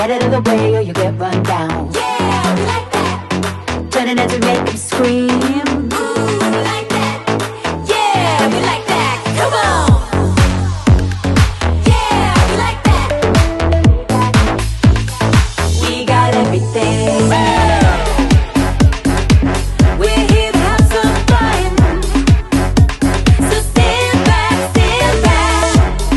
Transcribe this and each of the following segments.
Get out of the way or you get run down. Yeah, we like that. Turning heads and make them scream. Ooh, we like that. Yeah, we like that. Come on. Yeah, we like that. We got everything. We're here to have some fun. So stand back, stand back.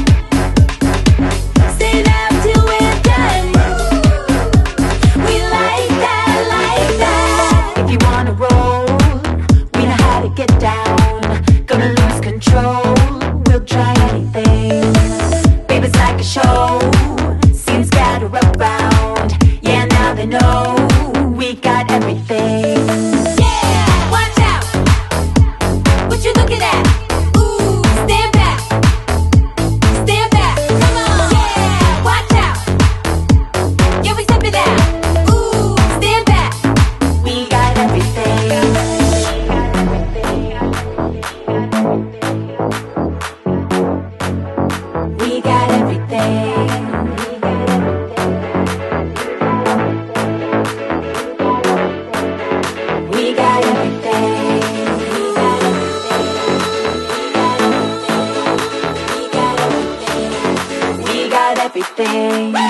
Stay loud till we're done. We like that, like that. If you wanna roll, we know how to get down. Gonna lose control, we'll try anything. Baby, it's like a show, seems scatter around. Yeah, now they know we got everything. Yeah, watch out. What you looking at? Ooh, stand back. Stand back. Come on. Yeah, watch out. Yeah, we step it out. Ooh, stand back. We got everything. We got everything. We got everything. We got everything.